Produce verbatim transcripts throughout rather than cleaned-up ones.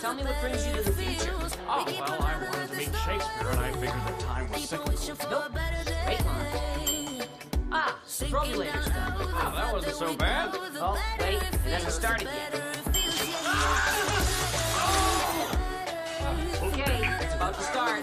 Tell me what brings you to the future. Oh, well, I wanted to meet Shakespeare, and I figured the time was cyclical. Nope. Straight line. Ah, defibrillator stuff. Oh, that wasn't so bad. Oh, wait, it hasn't started yet. Okay, it's about to start.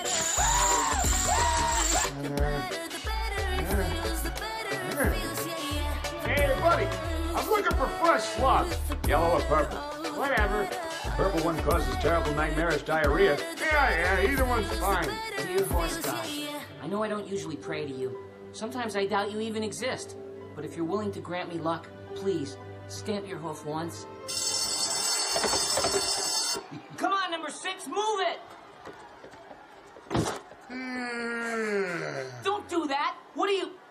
Hey, buddy, I'm looking for fresh slugs. Yellow or purple? Whatever. Purple one causes terrible nightmarish diarrhea. Yeah, yeah, either one's fine. Dear horse god, I know I don't usually pray to you. Sometimes I doubt you even exist. But if you're willing to grant me luck, please, stamp your hoof once. Come on, number six, move it! Don't do that! What are you...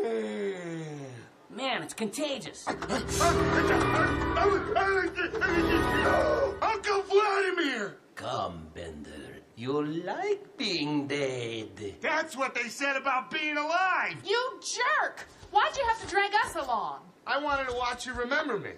Man, it's contagious. Uncle Vladimir! Come, Bender. You like being dead. That's what they said about being alive. You jerk! Why'd you have to drag us along? I wanted to watch you remember me.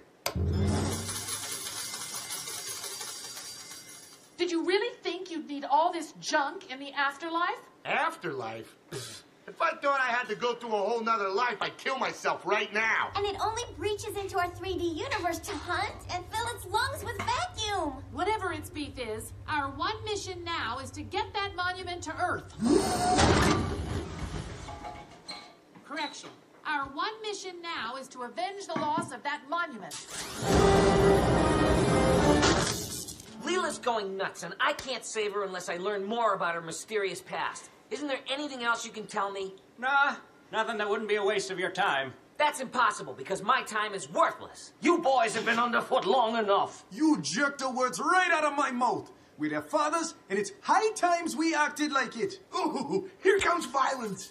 Did you really think you'd need all this junk in the afterlife? Afterlife? If I thought I had to go through a whole nother life, I'd kill myself right now. And it only reaches into our three D universe to hunt and fill its lungs with vacuum. Whatever its beef is, our one mission now is to get that monument to Earth. Correction. Our one mission now is to avenge the loss of that monument. Leela's going nuts, and I can't save her unless I learn more about her mysterious past. Isn't there anything else you can tell me? Nah, nothing that wouldn't be a waste of your time. That's impossible, because my time is worthless. You boys have been underfoot long enough. You jerked the words right out of my mouth. We're their fathers, and it's high times we acted like it. Ooh, here comes violence.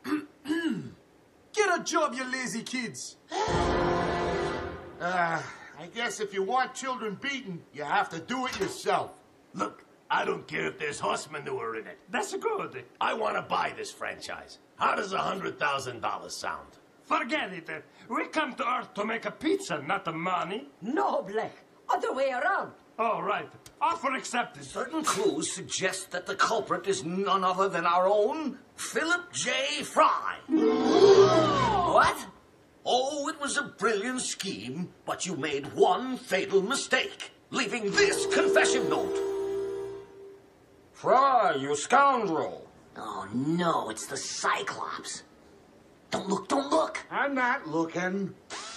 Get a job, you lazy kids. Uh, I guess if you want children beaten, you have to do it yourself. Look, I don't care if there's horse manure in it. That's good. I want to buy this franchise. How does a hundred thousand dollars sound? Forget it. We come to Earth to make a pizza, not the money. No, Blake. Other way around. All right. Offer accepted. Certain clues suggest that the culprit is none other than our own Philip J. Fry. What? Oh, it was a brilliant scheme, but you made one fatal mistake, leaving this confession note. Fry, you scoundrel. Oh, no, it's the Cyclops. Don't look, don't look. I'm not looking.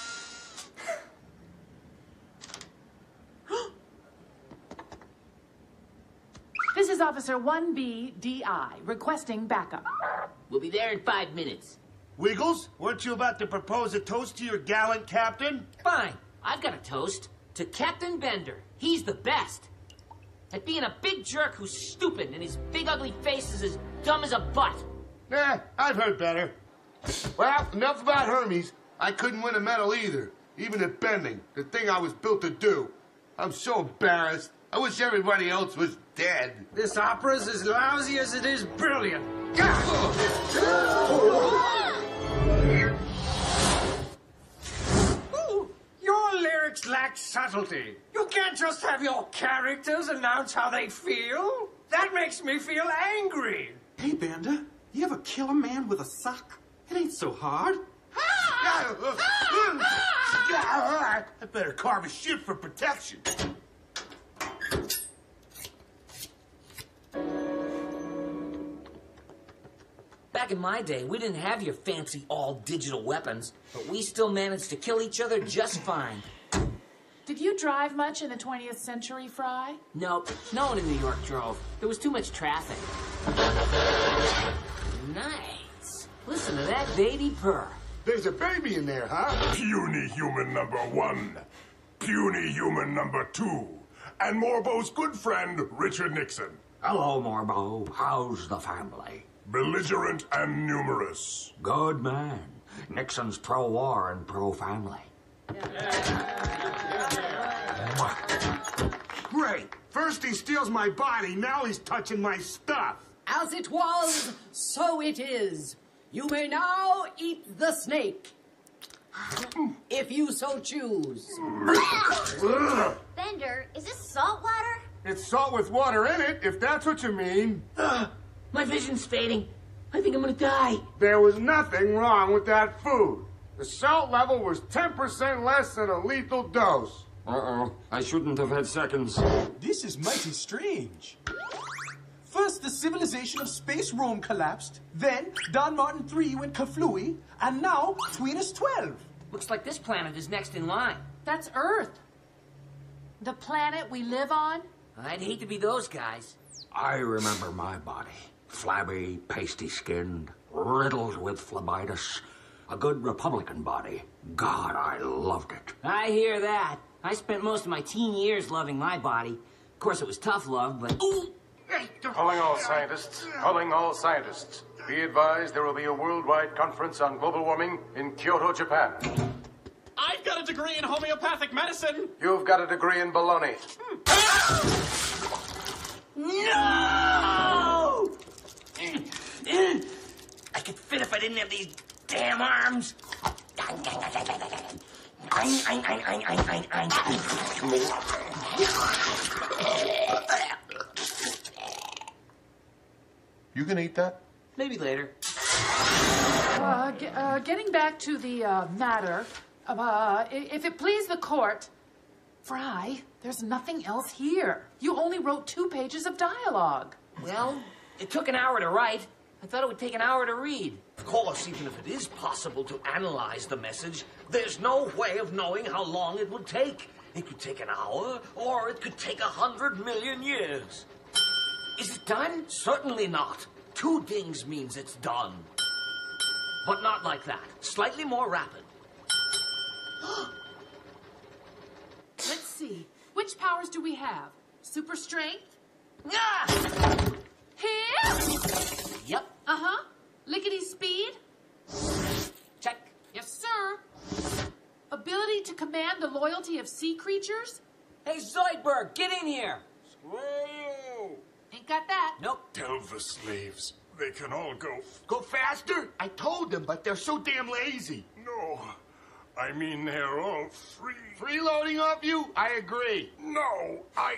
This is Officer one B D I, requesting backup. We'll be there in five minutes. Wiggles, weren't you about to propose a toast to your gallant captain? Fine. I've got a toast. To Captain Bender. He's the best. At being a big jerk who's stupid and his big ugly face is as dumb as a butt. Eh, I've heard better. Well, enough about Hermes. I couldn't win a medal either, even at bending, the thing I was built to do. I'm so embarrassed. I wish everybody else was dead. This opera's as lousy as it is brilliant. Ooh, your lyrics lack subtlety. You can't just have your characters announce how they feel. That makes me feel angry. Hey, Bender, you ever kill a man with a sock? It ain't so hard. I better carve a shit for protection. Back in my day, we didn't have your fancy all-digital weapons, but we still managed to kill each other just fine. Did you drive much in the twentieth century, Fry? Nope, no one in New York drove. There was too much traffic. Nice. Listen to that baby purr. There's a baby in there, huh? Puny human number one. Puny human number two. And Morbo's good friend, Richard Nixon. Hello, Morbo. How's the family? Belligerent and numerous. Good man. Nixon's pro-war and pro-family. Great. First he steals my body, now he's touching my stuff. As it was, so it is. You may now eat the snake. If you so choose. Bender, is this salt water? It's salt with water in it, if that's what you mean. Ugh, my vision's fading. I think I'm gonna die. There was nothing wrong with that food. The salt level was ten percent less than a lethal dose. Uh-oh. I shouldn't have had seconds. This is mighty strange. First, the civilization of Space Rome collapsed. Then, Don Martin three went kaflooey. And now, Tweenus twelve. Looks like this planet is next in line. That's Earth. The planet we live on? I'd hate to be those guys. I remember my body. Flabby, pasty-skinned, riddled with phlebitis. A good Republican body. God, I loved it. I hear that. I spent most of my teen years loving my body. Of course, it was tough love, but... Ooh! Calling all scientists. Calling all scientists. Be advised there will be a worldwide conference on global warming in Kyoto, Japan. I've got a degree in homeopathic medicine. You've got a degree in baloney. No! I could fit if I didn't have these damn arms. You gonna eat that? Maybe later. Uh, ge- uh, getting back to the uh, matter, uh, i- if it please the court, Fry, there's nothing else here. You only wrote two pages of dialogue. Well, it took an hour to write. I thought it would take an hour to read. Of course, even if it is possible to analyze the message, there's no way of knowing how long it would take. It could take an hour, or it could take a hundred million years. Is it done? Certainly not. Two dings means it's done. But not like that. Slightly more rapid. Let's see. Which powers do we have? Super strength? Ah! Here? Yep. Uh-huh. Lickety speed? Check. Yes, sir. Ability to command the loyalty of sea creatures? Hey, Zoidberg, get in here. Ain't got that. Nope. Tell the slaves they can all go. Go faster? I told them, but they're so damn lazy. No, I mean they're all free. Freeloading off you? I agree. No, I...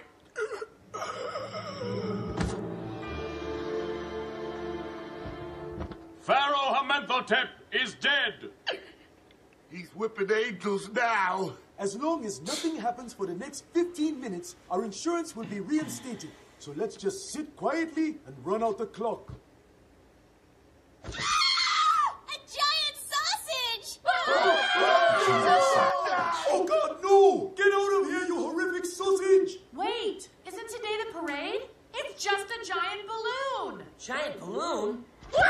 Pharaoh Amenhotep is dead. He's whipping angels now. As long as nothing happens for the next fifteen minutes, our insurance will be reinstated. So let's just sit quietly and run out the clock. A giant sausage! Oh God, no! Get out of here, you horrific sausage! Wait, isn't today the parade? It's just a giant balloon. Giant balloon?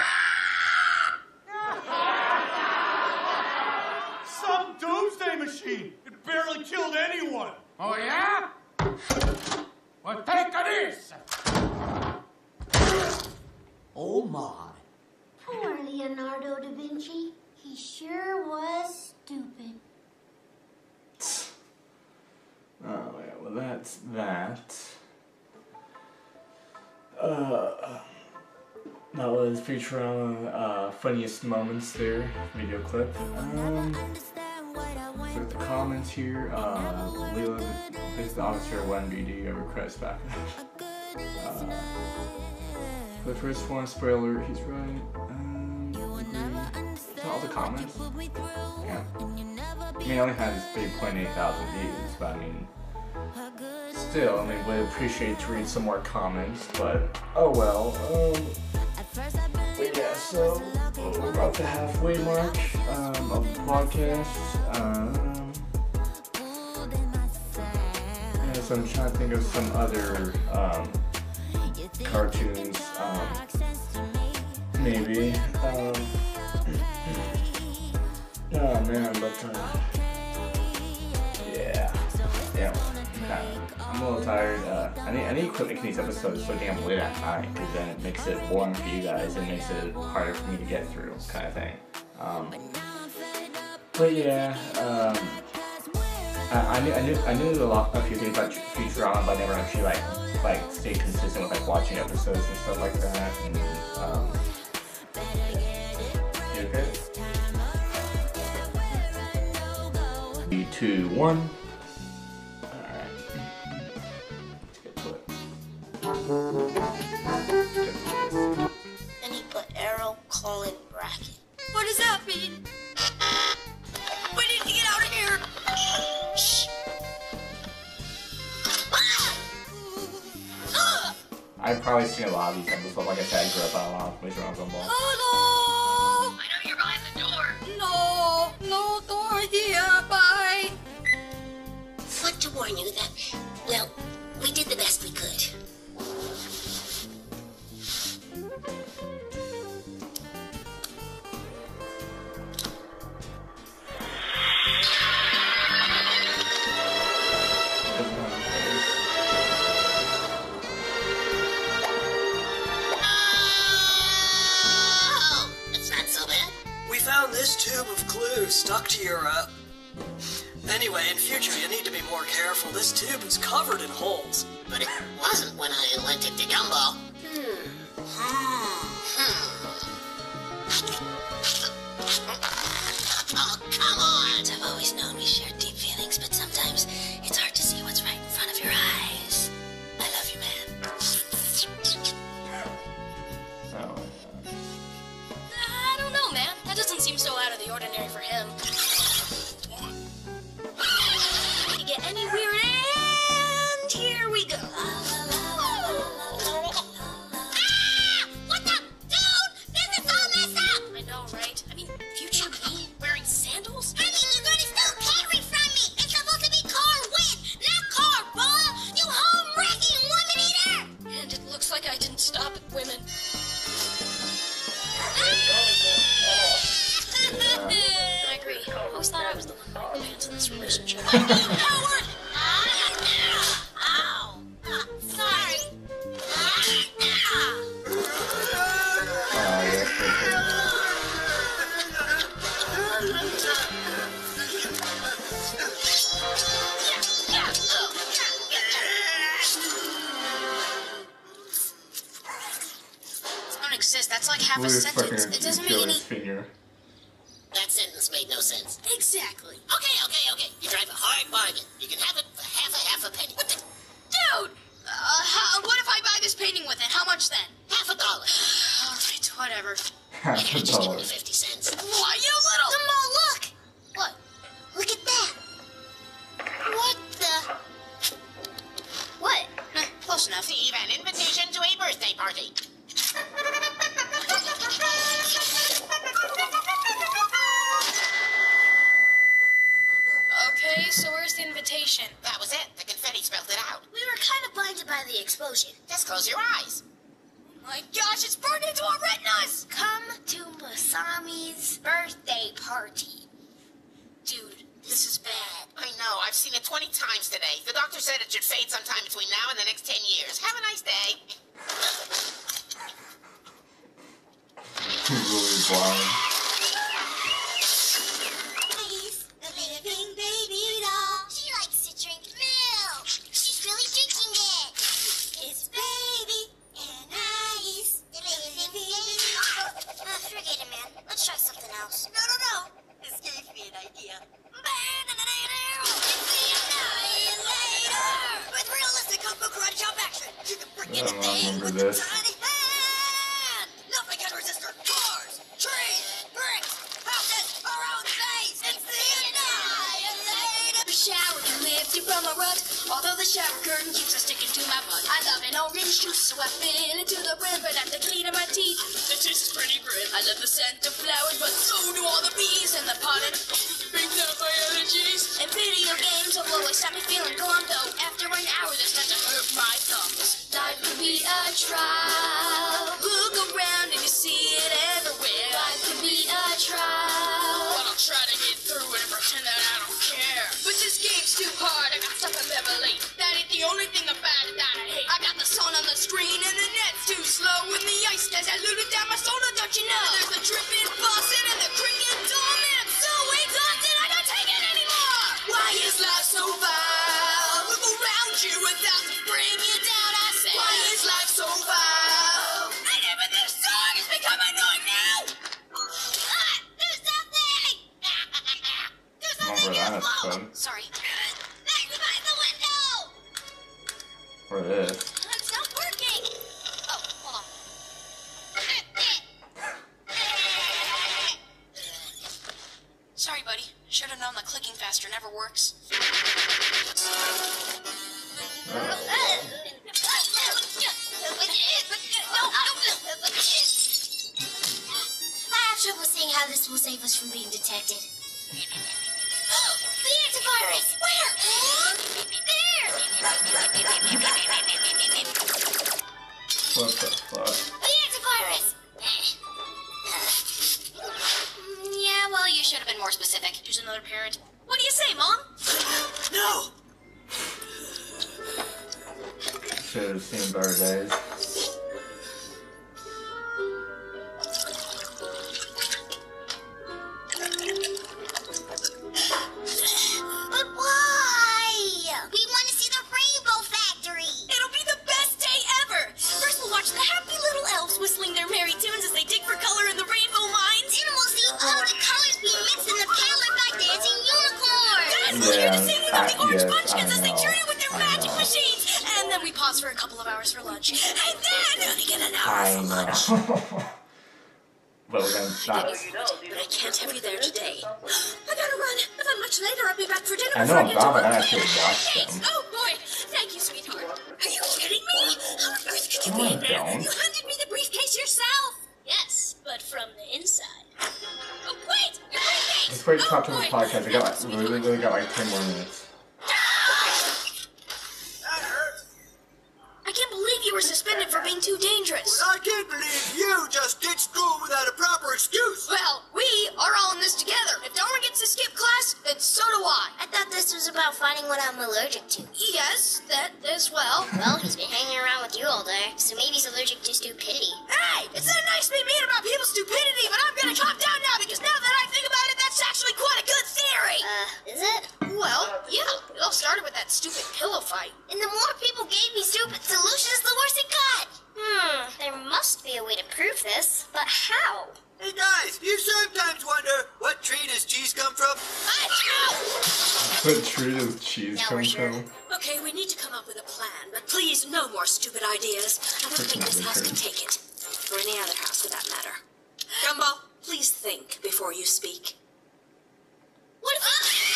Some doomsday machine. It barely killed anyone. Oh, yeah? Well, take this! Oh, my. Poor Leonardo da Vinci. He sure was stupid. Oh, yeah, well, that's that. Uh, that was Futurama uh, funniest moments there, video clip. Um, with the comments here, uh, Leela is the officer one B D over Chris back. uh, for the first one, spoiler, he's right. Um, agree. So all the comments. Yeah. I mean, it only has three point eight thousand views, but I mean, still, I mean, we'd appreciate to read some more comments, but oh well. Um, but yeah, so we're about the halfway mark um, of the podcast. Um, yeah, so I'm trying to think of some other um, cartoons, um, maybe. Um, oh man, but uh, yeah, yeah. I'm a little tired. Uh, I need I need to quit making these episodes so damn late at night, because then it makes it boring for you guys and makes it harder for me to get through, kind of thing. Um, but yeah, um, I, I knew I knew I knew a lot a few things about Futurama, but I never actually like like stayed consistent with like watching episodes and stuff like that. And um, yeah. You okay? Three, two, one. Alright. Let's get to it. Then he put arrow, colon, bracket. What does that mean? We need to get out of here. Shh. I've probably seen a lot of these symbols, but like I said, I grew up on a lot of Wizard of Gumball. Hello! I know you're behind the door. No, no door here. Bye. Want to warn you that, well, we did the best we could. This tube of glue stuck to your, uh... Anyway, in future, you need to be more careful. This tube is covered in holes. But it wasn't when I lent it to Gumball. Hmm. Hmm. Oh, come on! I've always known we shared deep feelings, but sometimes it's hard to see what's right in front of your eyes. I love you, man. Oh. I don't know, man. That doesn't seem so out of the ordinary for him. You get any weird, and here we go. Ah! What the? Dude! This is all messed up! I know, right? I mean, future me wearing sandals? I mean, you're gonna steal Carrie from me! It's supposed to be car win, not car ball! You home-wrecking woman eater! And it looks like I didn't stop at women. I agree. I always thought I was the one wearing pants in this relationship. Ow! Sorry. Don't exist. That's like half a sentence. It doesn't make any... Finger. That sentence made no sense. Exactly. Okay, okay, okay. You drive a hard bargain. You can have it for half a half a penny. What the? Dude! Uh, how, what if I buy this painting with it? How much then? Half a dollar. All right, whatever. Half I a could just give dollar. me fifty cents. Why, you little... Gumball, look! What? Look at that. What the? What? Eh, close enough. Receive an invitation to a birthday party. Okay, so where's the invitation? That was it. The confetti spelled it out. We were kind of blinded by the explosion. Just close your eyes. My gosh, it's burned into our retinas! Come to Masami's birthday party. Dude, this is bad. I know. I've seen it twenty times today. The doctor said it should fade sometime between now and the next ten years. Have a nice day. Really blind. Living baby doll. She likes to drink milk. She's really drinking it. It's baby and ice. Living baby. Uh, forget it, man. Let's try something else. No, no, no. This gave me an idea. With realistic kung fu karate chop action, you can break I don't anything remember with this. your tiny hand. Nothing can resist her. Cars, trees, bricks, houses, our own space. It's the Annihilator. The shower can lift you from a rut, although the shower curtain keeps us sticking to my butt. I love an orange juice, so I fill it to the brim, but after cleaning my teeth, the taste is pretty grim. I love the scent of flowers, but so do all the bees and the pollen. Brings out my allergies. And video games will always have me feeling calm, though after an hour they start to hurt my thumbs. Life could be a trial. Look around and you see it everywhere. Life could be a trial. But I'll try to get through it and pretend that I don't care. But this game's too hard. I got stuck in level eight. That ain't the only thing about it that I hate. I got the sun on the screen and the net's too slow. And the ice has diluted down my soda, don't you know? There's the dripping faucet and the cricket dome. And I'm so exhausted I can't take it anymore. Why is life so vile? Look around you without to bring you down, I say. Why is life so vile? And even this song has become annoying now. Ah, do something! Do something Remember that, useful! son. Sorry. Maximize the window! For this. It's not working. found that clicking faster never works. I have trouble seeing how this will save us from being detected. The antivirus! Where? There! What the fuck? The antivirus! Yeah, well, you should have been more specific. Here's another parent. What do you say, Mom? No! Should have seen better days. But why? We want to see the Rainbow Factory! It'll be the best day ever! First we'll watch the happy little elves whistling their merry tunes as they dig for color in the rainbow mines. Then we'll see all the colors being mixed in the palette by dancing unicorns! Then we'll hear the Yeah, singing I- of the orange yes, munchkins I as they know. journey with their I magic know. machines. And then we pause for a couple of hours for lunch. And then we get an hour I for lunch. know. But then that's. But I can't have you there today. I gotta run. If I'm much later, I'll be back for dinner. I know about it. I actually watched them. Oh boy! Thank you, sweetheart. Are you kidding me? How on earth could you No, be I in there? don't. You handed me the briefcase yourself. Yes, but from the inside. Oh wait! Your briefcase! Let's wait to talk to Oh, the boy. podcast. I got like, we literally got like ten more minutes. I can't believe you were suspended for being too dangerous. I can't believe you just ditched school without a proper excuse. Well, we are all in this together. If Darwin gets to skip class, then so do I. I thought this was about finding what I'm allergic to. Yes, that as well. Well, he's been hanging around with you all day, so maybe he's allergic to stupidity. Hey, it's not nice to be mean about people's stupidity, but I'm gonna calm down now because now that I think about it, that's actually quite a good theory. Uh, is it? Well, yeah, it all started with that stupid pillow fight. And the more people gave me stupid solutions, the worse it got. Hmm, there must be a way to prove this, but how? Hey guys, you sometimes wonder what tree does cheese come from? I know! What tree does cheese Now come we're sure. from? Okay, we need to come up with a plan, but please, no more stupid ideas. I don't think this house can take it. Or any other house, for that matter. Gumball, please think before you speak. What if...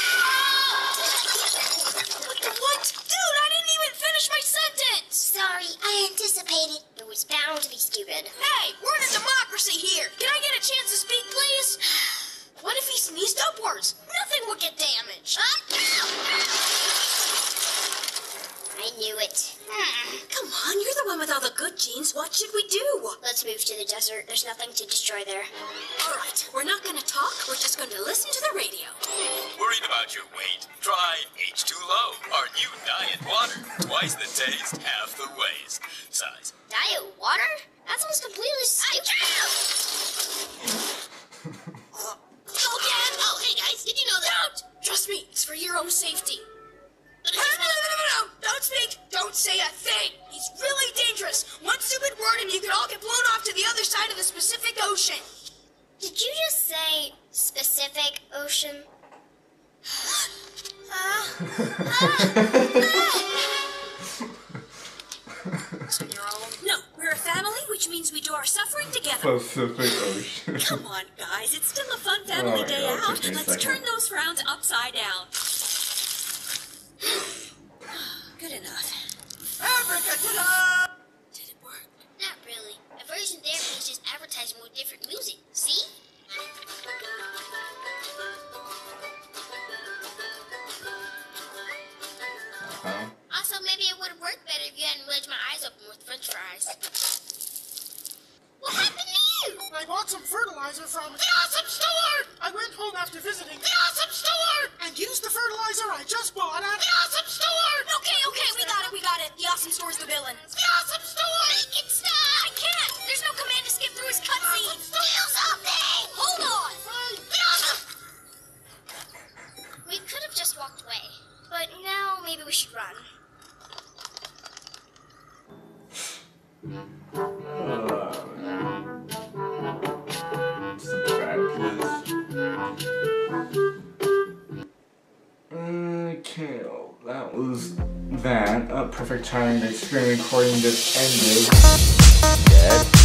What? Dude, I didn't even finish my sentence! Sorry, I anticipated. It was bound to be stupid. Hey, we're in a democracy here. Can I get a chance to speak, please? What if he sneezed upwards? Nothing would get damaged. I knew it. Hmm, come on, you're the one with all the good genes. What should we do? Let's move to the desert. There's nothing to destroy there. All right, we're not going to talk. We're just going to listen to the radio. Worried about your weight? Try H two O, our new diet water. Twice the taste, half the waste. Size. Diet water? That sounds completely stupid. Again? Oh, hey guys, did you know that? Don't! Trust me, it's for your own safety. No, no, no, no, no, no, don't speak, don't say a thing. He's really dangerous. One stupid word and you could all get blown off to the other side of the Pacific Ocean. Did you just say specific ocean? uh, So you're all... No, we're a family, which means we do our suffering together. Pacific Ocean. Come on, guys, it's still a fun family Oh my day God, out. take me a Let's second. turn those frowns upside down. Good enough. Abracadabra! Did it work? Not really. A version there is just advertising with different music. See? Huh? Also, maybe it would have worked better if you hadn't wedged my eyes open with french fries. What happened to you? I bought some fertilizer from The awesome store! I went home after visiting The awesome store! and used the fertilizer I just bought at The awesome store! Okay, okay, we got it, we got it. The awesome store's the villain. The awesome store! Make it stop! I can't! There's no command to skip through his cutscene. Do something! Hold on! The awesome... We could have just walked away, but now maybe we should run. Okay, well, that was that. Uh, perfect timing. The screen recording just ended. Dead.